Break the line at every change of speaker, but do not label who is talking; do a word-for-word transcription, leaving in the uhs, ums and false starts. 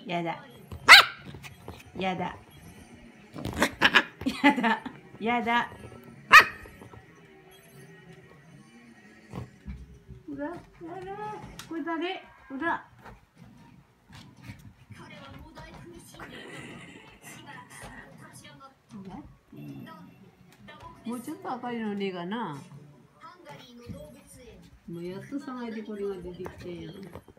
やだ。やだ。やだ。やだ。うら、やだ。これ誰？うら。もうちょっと赤いのねえがな。もうやっとさないでこれが出てきてんやん。